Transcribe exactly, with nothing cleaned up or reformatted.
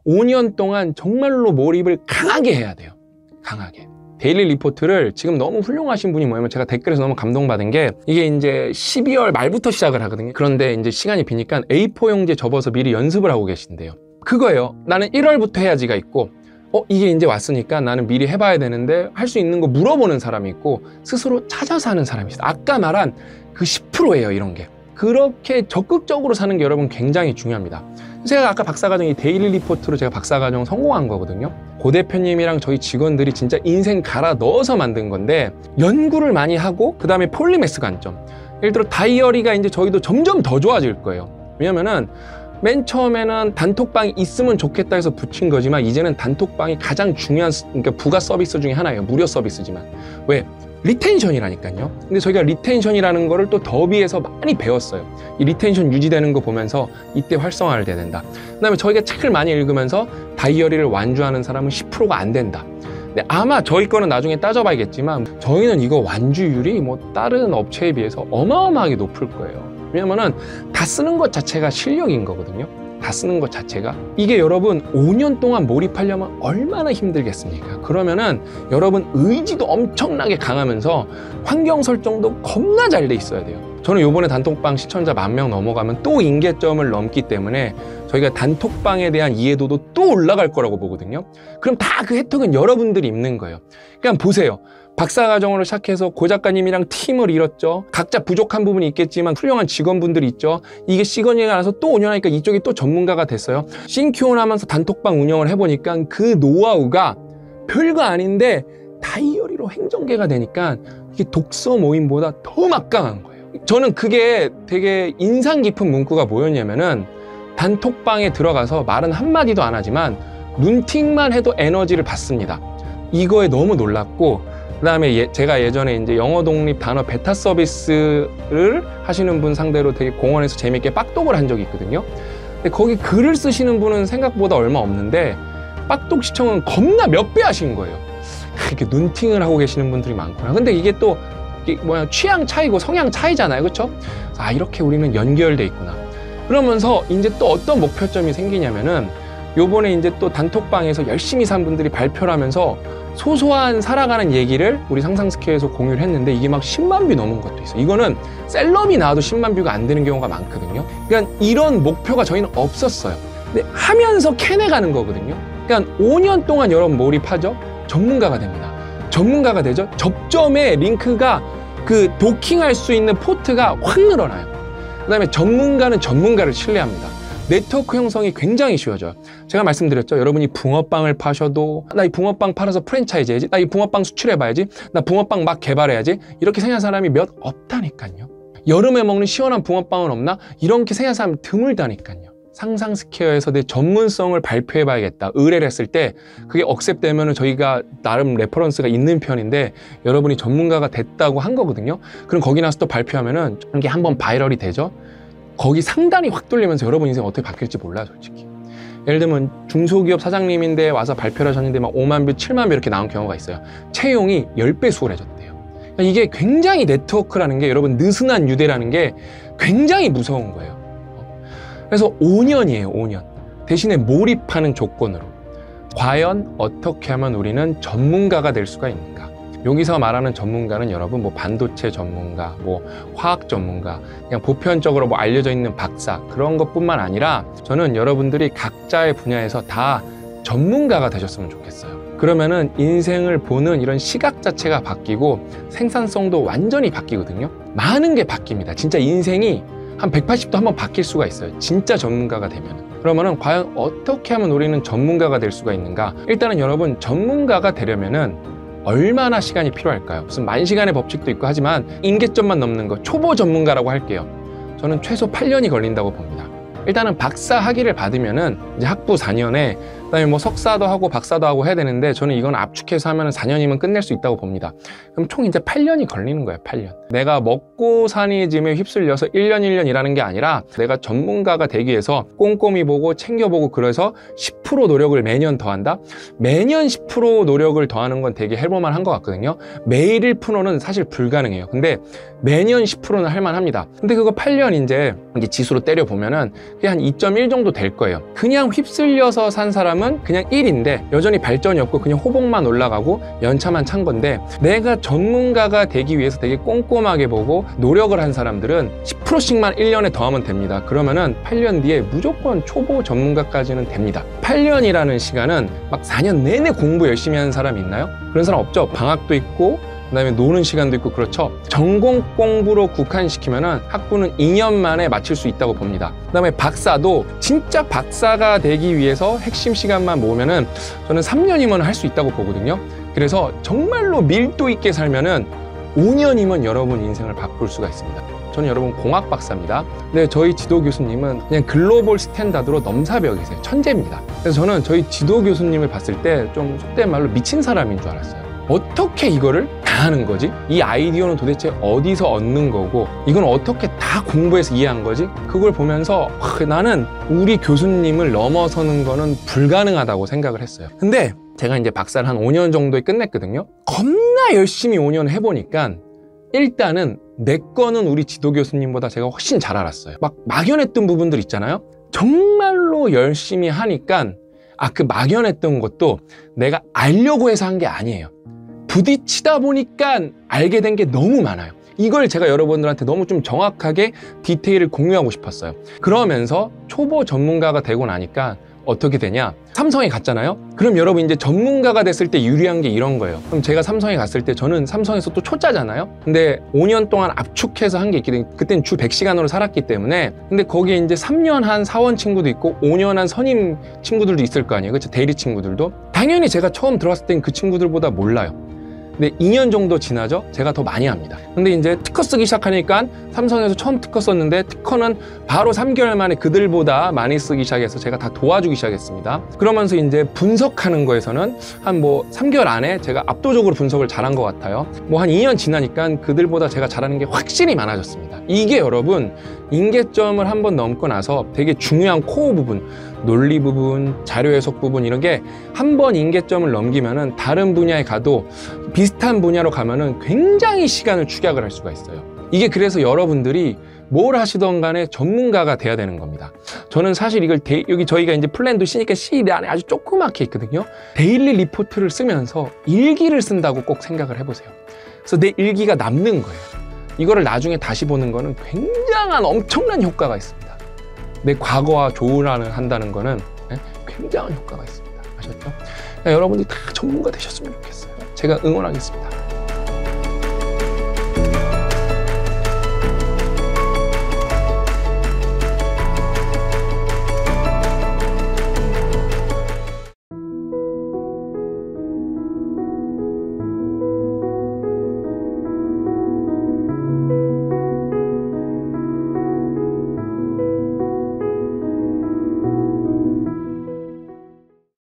오 년 동안 정말로 몰입을 강하게 해야 돼요. 강하게. 데일리 리포트를 지금 너무 훌륭하신 분이 뭐냐면, 제가 댓글에서 너무 감동받은 게, 이게 이제 십이월 말부터 시작을 하거든요. 그런데 이제 시간이 비니까 에이 사 용지에 접어서 미리 연습을 하고 계신대요. 그거예요. 나는 일월부터 해야지가 있고, 어 이게 이제 왔으니까 나는 미리 해봐야 되는데 할 수 있는 거 물어보는 사람이 있고, 스스로 찾아서 하는 사람이 있어요. 아까 말한 그 십 퍼센트예요 이런 게. 그렇게 적극적으로 사는 게 여러분 굉장히 중요합니다. 제가 아까 박사과정이 데일리 리포트로 제가 박사과정 성공한 거거든요. 고 대표님이랑 저희 직원들이 진짜 인생 갈아 넣어서 만든 건데, 연구를 많이 하고 그 다음에 폴리매스 관점, 예를 들어 다이어리가 이제 저희도 점점 더 좋아질 거예요. 왜냐면은 맨 처음에는 단톡방이 있으면 좋겠다 해서 붙인 거지만, 이제는 단톡방이 가장 중요한, 그러니까 부가 서비스 중에 하나예요. 무료 서비스지만. 왜? 리텐션이라니까요. 근데 저희가 리텐션이라는 거를 또 더비에서 많이 배웠어요. 이 리텐션 유지되는 거 보면서 이때 활성화를 돼야 된다. 그 다음에 저희가 책을 많이 읽으면서 다이어리를 완주하는 사람은 십 퍼센트가 안 된다. 근데 아마 저희 거는 나중에 따져봐야겠지만, 저희는 이거 완주율이 뭐 다른 업체에 비해서 어마어마하게 높을 거예요. 왜냐면은 다 쓰는 것 자체가 실력인 거거든요. 다 쓰는 것 자체가. 이게 여러분 오 년 동안 몰입하려면 얼마나 힘들겠습니까? 그러면은 여러분 의지도 엄청나게 강하면서 환경 설정도 겁나 잘 돼 있어야 돼요. 저는 요번에 단톡방 시청자 만 명 넘어가면 또 임계점을 넘기 때문에 저희가 단톡방에 대한 이해도도 또 올라갈 거라고 보거든요. 그럼 다 그 혜택은 여러분들이 입는 거예요. 그러니까 보세요. 박사과정으로 시작해서 고 작가님이랑 팀을 이뤘죠. 각자 부족한 부분이 있겠지만 훌륭한 직원분들이 있죠. 이게 시건이가 나서 또 오 년 하니까 이쪽이 또 전문가가 됐어요. 싱큐온 하면서 단톡방 운영을 해보니까 그 노하우가 별거 아닌데 다이어리로 행정계가 되니까 이게 독서 모임보다 더 막강한 거예요. 저는 그게 되게 인상 깊은 문구가 뭐였냐면은, 단톡방에 들어가서 말은 한마디도 안 하지만 눈팅만 해도 에너지를 받습니다. 이거에 너무 놀랐고, 그 다음에 예, 제가 예전에 이제 영어 독립 단어 베타 서비스를 하시는 분 상대로 되게 공원에서 재밌게 빡독을 한 적이 있거든요. 근데 거기 글을 쓰시는 분은 생각보다 얼마 없는데 빡독 시청은 겁나 몇 배 하신 거예요. 이렇게 눈팅을 하고 계시는 분들이 많구나. 근데 이게 또 이게 뭐야, 취향 차이고 성향 차이잖아요. 그렇죠? 아, 이렇게 우리는 연결돼 있구나. 그러면서 이제 또 어떤 목표점이 생기냐면은, 요번에 이제 또 단톡방에서 열심히 산 분들이 발표를 하면서 소소한 살아가는 얘기를 우리 상상스퀘어에서 공유를 했는데, 이게 막 십만 뷰 넘은 것도 있어요. 이거는 셀럽이 나와도 십만 뷰가 안 되는 경우가 많거든요. 그러니까 이런 목표가 저희는 없었어요. 근데 하면서 캐내가는 거거든요. 그러니까 오 년 동안 여러분 몰입하죠? 전문가가 됩니다. 전문가가 되죠? 접점에 링크가 그 도킹할 수 있는 포트가 확 늘어나요. 그 다음에 전문가는 전문가를 신뢰합니다. 네트워크 형성이 굉장히 쉬워져요. 제가 말씀드렸죠. 여러분이 붕어빵을 파셔도, 나 이 붕어빵 팔아서 프랜차이즈 해야지, 나 이 붕어빵 수출해봐야지, 나 붕어빵 막 개발해야지, 이렇게 생각하는 사람이 몇 없다니까요. 여름에 먹는 시원한 붕어빵은 없나? 이렇게 생각하는 사람이 드물다니까요. 상상스퀘어에서 내 전문성을 발표해봐야겠다, 의뢰를 했을 때 그게 억셉되면 저희가 나름 레퍼런스가 있는 편인데, 여러분이 전문가가 됐다고 한 거거든요. 그럼 거기 나서 또 발표하면은 이게 한번 바이럴이 되죠. 거기 상단이 확 뚫리면서 여러분 인생 어떻게 바뀔지 몰라요, 솔직히. 예를 들면 중소기업 사장님인데 와서 발표를 하셨는데 막 오만 뷰, 칠만 뷰 이렇게 나온 경우가 있어요. 채용이 십 배 수월해졌대요. 그러니까 이게 굉장히 네트워크라는 게, 여러분 느슨한 유대라는 게 굉장히 무서운 거예요. 그래서 오 년이에요, 오 년. 대신에 몰입하는 조건으로. 과연 어떻게 하면 우리는 전문가가 될 수가 있는가? 여기서 말하는 전문가는 여러분 뭐 반도체 전문가, 뭐 화학 전문가, 그냥 보편적으로 뭐 알려져 있는 박사, 그런 것뿐만 아니라 저는 여러분들이 각자의 분야에서 다 전문가가 되셨으면 좋겠어요. 그러면은 인생을 보는 이런 시각 자체가 바뀌고 생산성도 완전히 바뀌거든요. 많은 게 바뀝니다. 진짜 인생이 한 백팔십 도 한번 바뀔 수가 있어요. 진짜 전문가가 되면. 그러면은 과연 어떻게 하면 우리는 전문가가 될 수가 있는가? 일단은 여러분, 전문가가 되려면은 얼마나 시간이 필요할까요? 무슨 만 시간의 법칙도 있고 하지만 임계점만 넘는 거, 초보 전문가라고 할게요. 저는 최소 팔 년이 걸린다고 봅니다. 일단은 박사 학위를 받으면은 이제 학부 사 년에, 그다음에 뭐 석사도 하고 박사도 하고 해야 되는데, 저는 이건 압축해서 하면은 사 년이면 끝낼 수 있다고 봅니다. 그럼 총 이제 팔 년이 걸리는 거예요, 팔 년. 내가 먹고 사니 짐에 휩쓸려서 일 년 일 년 일하는 게 아니라, 내가 전문가가 되기 위해서 꼼꼼히 보고 챙겨보고, 그래서 십 퍼센트 노력을 매년 더한다? 매년 십 퍼센트 노력을 더하는 건 되게 해볼만 한 것 같거든요. 매일 일 퍼센트는 사실 불가능해요. 근데 매년 십 퍼센트는 할만합니다. 근데 그거 팔 년 이제 지수로 때려보면은 그게 한 이 점 일 정도 될 거예요. 그냥 휩쓸려서 산 사람은 사람은 그냥 일인데 여전히 발전이 없고 그냥 호봉만 올라가고 연차만 찬 건데, 내가 전문가가 되기 위해서 되게 꼼꼼하게 보고 노력을 한 사람들은 십 퍼센트씩만 일 년에 더하면 됩니다. 그러면은 팔 년 뒤에 무조건 초보 전문가까지는 됩니다. 팔 년이라는 시간은 막 사 년 내내 공부 열심히 하는 사람이 있나요? 그런 사람 없죠. 방학도 있고 그 다음에 노는 시간도 있고 그렇죠. 전공 공부로 국한시키면은 학부는 이 년 만에 마칠 수 있다고 봅니다. 그 다음에 박사도 진짜 박사가 되기 위해서 핵심 시간만 모으면은 저는 삼 년이면 할 수 있다고 보거든요. 그래서 정말로 밀도 있게 살면은 오 년이면 여러분 인생을 바꿀 수가 있습니다. 저는 여러분 공학 박사입니다. 근데 저희 지도 교수님은 그냥 글로벌 스탠다드로 넘사벽이세요. 천재입니다. 그래서 저는 저희 지도 교수님을 봤을 때 좀 속된 말로 미친 사람인 줄 알았어요. 어떻게 이거를 다 하는 거지? 이 아이디어는 도대체 어디서 얻는 거고, 이건 어떻게 다 공부해서 이해한 거지? 그걸 보면서 와, 나는 우리 교수님을 넘어서는 거는 불가능하다고 생각을 했어요. 근데 제가 이제 박사를 한 오 년 정도에 끝냈거든요. 겁나 열심히 오 년 해보니까 일단은 내 거는 우리 지도 교수님보다 제가 훨씬 잘 알았어요. 막 막연했던 부분들 있잖아요. 정말로 열심히 하니까 아, 그 막연했던 것도 내가 알려고 해서 한 게 아니에요. 부딪히다 보니까 알게 된 게 너무 많아요. 이걸 제가 여러분들한테 너무 좀 정확하게 디테일을 공유하고 싶었어요. 그러면서 초보 전문가가 되고 나니까 어떻게 되냐? 삼성에 갔잖아요? 그럼 여러분 이제 전문가가 됐을 때 유리한 게 이런 거예요. 그럼 제가 삼성에 갔을 때 저는 삼성에서 또 초짜잖아요? 근데 오 년 동안 압축해서 한 게 있거든요. 그때는 주 백 시간으로 살았기 때문에. 근데 거기에 이제 삼 년 한 사원 친구도 있고 오 년 한 선임 친구들도 있을 거 아니에요? 그렇죠? 대리 친구들도. 당연히 제가 처음 들어왔을 땐 그 친구들보다 몰라요. 근데 이 년 정도 지나죠? 제가 더 많이 합니다. 근데 이제 특허 쓰기 시작하니까 삼성에서 처음 특허 썼는데 특허는 바로 삼 개월 만에 그들보다 많이 쓰기 시작해서 제가 다 도와주기 시작했습니다. 그러면서 이제 분석하는 거에서는 한 뭐 삼 개월 안에 제가 압도적으로 분석을 잘한 것 같아요. 뭐 한 이 년 지나니까 그들보다 제가 잘하는 게 확실히 많아졌습니다. 이게 여러분 임계점을 한번 넘고 나서 되게 중요한 코어 부분, 논리 부분, 자료 해석 부분 이런 게 한 번 임계점을 넘기면은 다른 분야에 가도 비슷한 분야로 가면은 굉장히 시간을 축약을 할 수가 있어요. 이게 그래서 여러분들이 뭘 하시던 간에 전문가가 돼야 되는 겁니다. 저는 사실 이걸 데, 여기 저희가 이제 플랜도 C니까 C 안에 아주 조그맣게 있거든요. 데일리 리포트를 쓰면서 일기를 쓴다고 꼭 생각을 해보세요. 그래서 내 일기가 남는 거예요. 이거를 나중에 다시 보는 거는 굉장한 엄청난 효과가 있습니다. 내 과거와 조언을 한다는 거는 굉장한 효과가 있습니다. 아셨죠? 여러분들이 다 전문가 되셨으면 좋겠어요. 제가 응원하겠습니다.